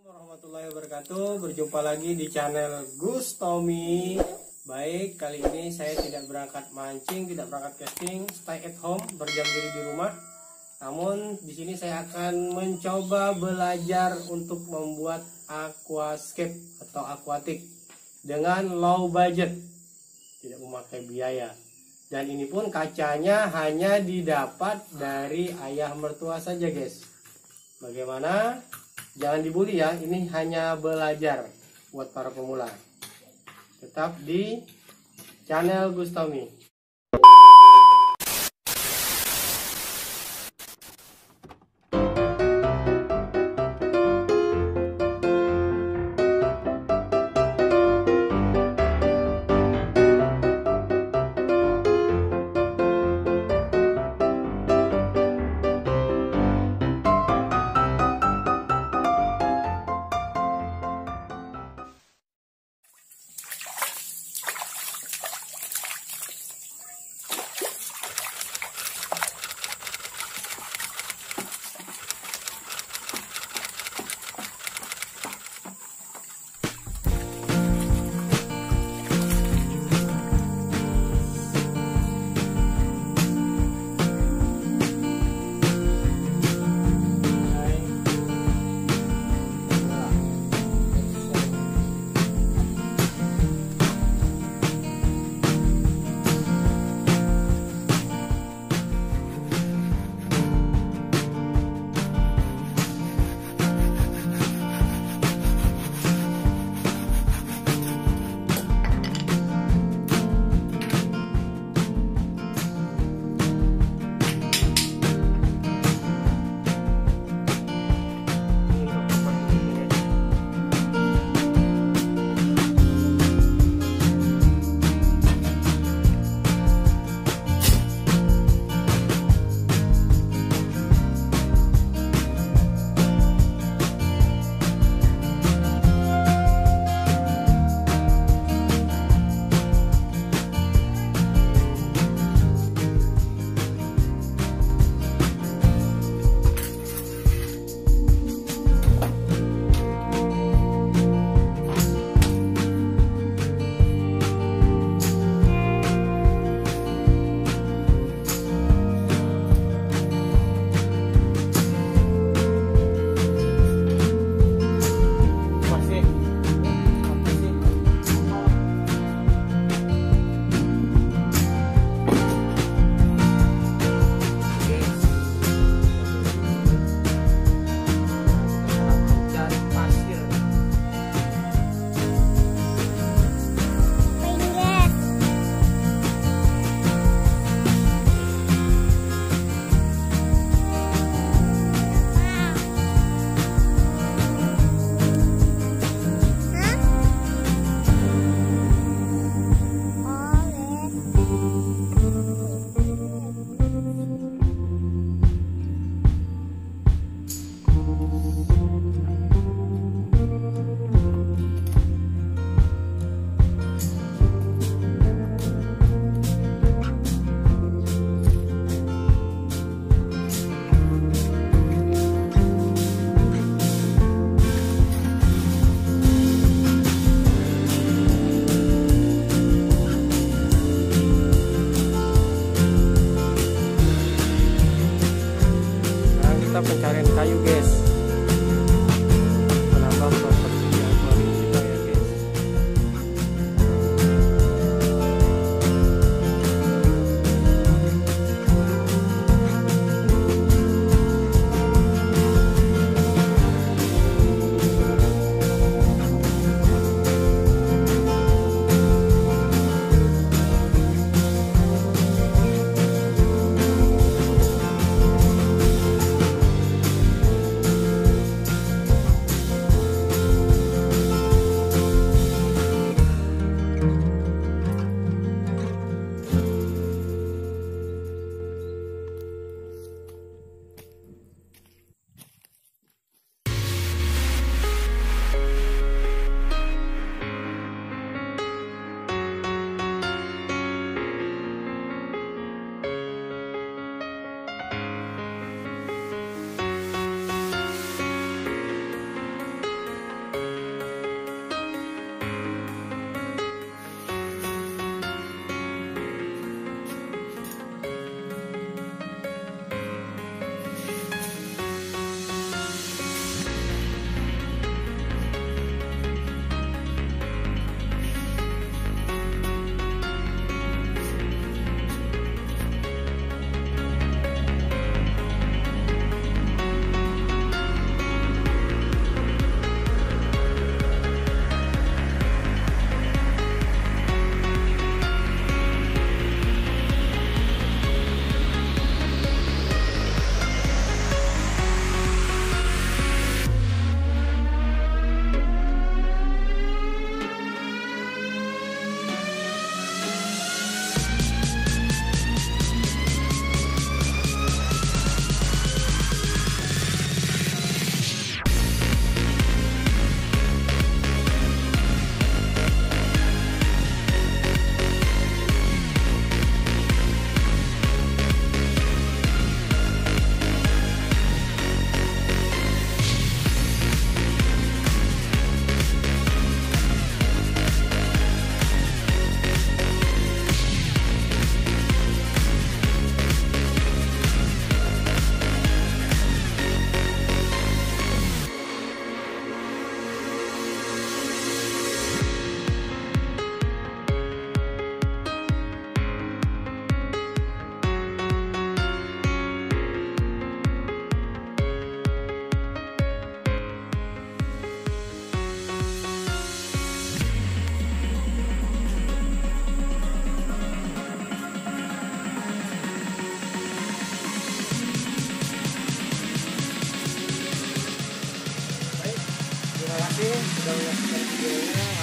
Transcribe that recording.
Warahmatullahi wabarakatuh. Berjumpa lagi di channel Gus Tommy. Baik, kali ini saya tidak berangkat mancing, tidak berangkat casting, stay at home, berdiam diri di rumah. Namun di sini saya akan mencoba belajar untuk membuat aquascape atau aquatic dengan low budget, tidak memakai biaya. Dan ini pun kacanya hanya didapat dari ayah mertua saja, guys. Bagaimana? Jangan dibully ya, ini hanya belajar buat para pemula. Tetap di channel Gus Tommy. Pencarian kayu, guys, menambah properti akuarium kita ya, guys. Terima kasih sudah menyaksikan videonya.